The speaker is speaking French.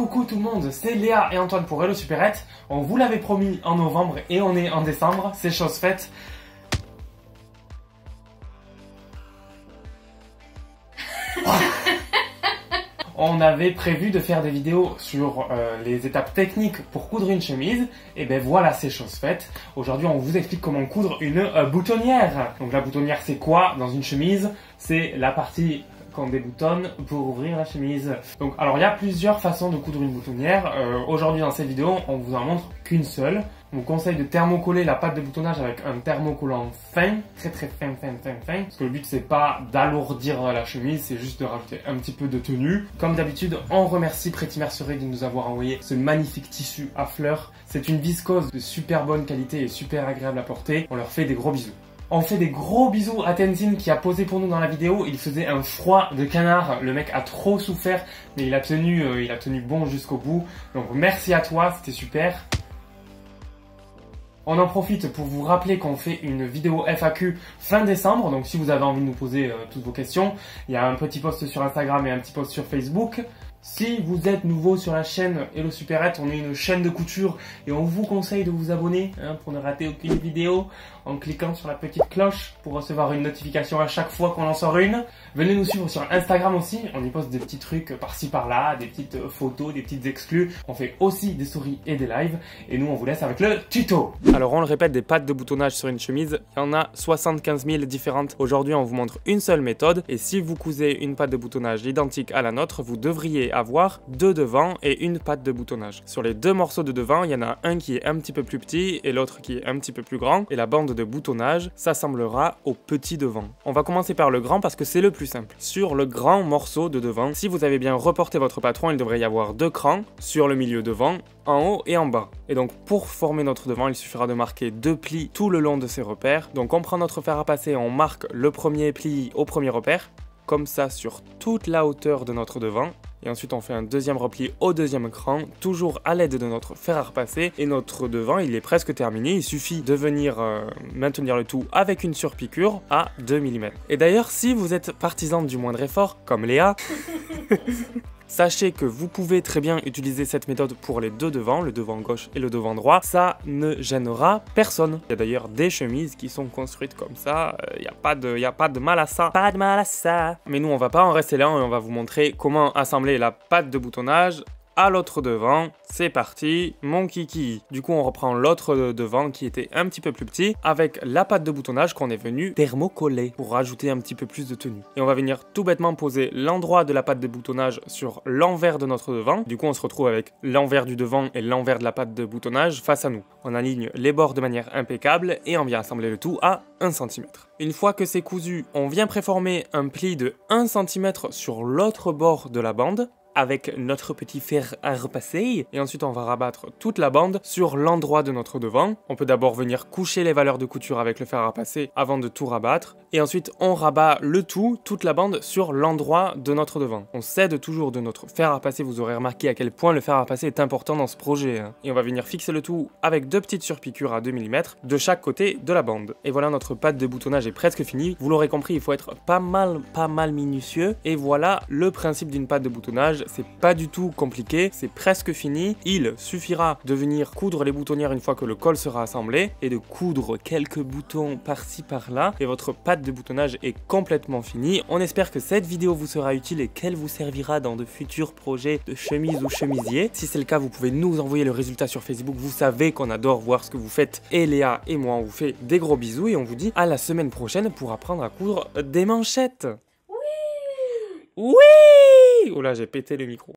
Coucou tout le monde, c'est Léa et Antoine pour Hello Supérette. On vous l'avait promis en novembre et on est en décembre, c'est chose faite. On avait prévu de faire des vidéos sur les étapes techniques pour coudre une chemise. Et ben voilà, c'est chose faite. Aujourd'hui, on vous explique comment coudre une boutonnière. Donc la boutonnière, c'est quoi dans une chemise? C'est la partie qu'on déboutonne pour ouvrir la chemise. Donc, alors il y a plusieurs façons de coudre une boutonnière. Aujourd'hui, dans cette vidéo, on vous en montre qu'une seule. On vous conseille de thermocoller la pâte de boutonnage avec un thermocollant fin, très fin. Parce que le but c'est pas d'alourdir la chemise, c'est juste de rajouter un petit peu de tenue. Comme d'habitude, on remercie Pretty Mercerie de nous avoir envoyé ce magnifique tissu à fleurs. C'est une viscose de super bonne qualité et super agréable à porter. On leur fait des gros bisous. On fait des gros bisous à Tenzin qui a posé pour nous dans la vidéo. Il faisait un froid de canard. Le mec a trop souffert, mais il a tenu bon jusqu'au bout. Donc merci à toi, c'était super. On en profite pour vous rappeler qu'on fait une vidéo FAQ fin décembre. Donc si vous avez envie de nous poser toutes vos questions, il y a un petit post sur Instagram et un petit post sur Facebook. Si vous êtes nouveau sur la chaîne Hello Supérette, on est une chaîne de couture et on vous conseille de vous abonner pour ne rater aucune vidéo en cliquant sur la petite cloche pour recevoir une notification à chaque fois qu'on en sort une. Venez nous suivre sur Instagram aussi, on y poste des petits trucs par-ci par-là, des petites photos, des petites exclus. On fait aussi des stories et des lives et nous on vous laisse avec le tuto. Alors on le répète, des pattes de boutonnage sur une chemise, il y en a 75 000 différentes. Aujourd'hui on vous montre une seule méthode et si vous cousez une patte de boutonnage identique à la nôtre, vous devriez avoir deux devants et une patte de boutonnage. Sur les deux morceaux de devant, il y en a un qui est un petit peu plus petit et l'autre qui est un petit peu plus grand et la bande de boutonnage s'assemblera au petit devant. On va commencer par le grand parce que c'est le plus simple. Sur le grand morceau de devant, si vous avez bien reporté votre patron, il devrait y avoir deux crans sur le milieu devant, en haut et en bas. Et donc pour former notre devant, il suffira de marquer deux plis tout le long de ces repères. Donc on prend notre fer à passer, on marque le premier pli au premier repère, comme ça sur toute la hauteur de notre devant. Et ensuite on fait un deuxième repli au deuxième cran, toujours à l'aide de notre fer à repasser. Et notre devant il est presque terminé, il suffit de venir maintenir le tout avec une surpiqûre à 2 mm. Et d'ailleurs si vous êtes partisan du moindre effort, comme Léa, sachez que vous pouvez très bien utiliser cette méthode pour les deux devants, le devant gauche et le devant droit. Ça ne gênera personne. Il y a d'ailleurs des chemises qui sont construites comme ça. Il n'y a pas de mal à ça. Pas de mal à ça. Mais nous, on va pas en rester là et on va vous montrer comment assembler la patte de boutonnage à l'autre devant. C'est parti, mon kiki. Du coup, on reprend l'autre devant qui était un petit peu plus petit avec la patte de boutonnage qu'on est venu thermocoller pour rajouter un petit peu plus de tenue. Et on va venir tout bêtement poser l'endroit de la patte de boutonnage sur l'envers de notre devant. Du coup, on se retrouve avec l'envers du devant et l'envers de la patte de boutonnage face à nous. On aligne les bords de manière impeccable et on vient assembler le tout à 1 cm. Une fois que c'est cousu, on vient préformer un pli de 1 cm sur l'autre bord de la bande avec notre petit fer à repasser et ensuite on va rabattre toute la bande sur l'endroit de notre devant. On peut d'abord venir coucher les valeurs de couture avec le fer à repasser avant de tout rabattre et ensuite on rabat le tout, toute la bande sur l'endroit de notre devant. On s'aide toujours de notre fer à repasser, vous aurez remarqué à quel point le fer à repasser est important dans ce projet. Et on va venir fixer le tout avec deux petites surpiqûres à 2 mm de chaque côté de la bande. Et voilà, notre patte de boutonnage est presque finie. Vous l'aurez compris, il faut être pas mal minutieux. Et voilà le principe d'une patte de boutonnage. C'est pas du tout compliqué, c'est presque fini. Il suffira de venir coudre les boutonnières une fois que le col sera assemblé et de coudre quelques boutons par-ci par-là et votre patte de boutonnage est complètement finie. On espère que cette vidéo vous sera utile et qu'elle vous servira dans de futurs projets de chemise ou chemisier. Si c'est le cas, vous pouvez nous envoyer le résultat sur Facebook. Vous savez qu'on adore voir ce que vous faites et Léa et moi on vous fait des gros bisous et on vous dit à la semaine prochaine pour apprendre à coudre des manchettes. Oui. Oh là, j'ai pété le micro.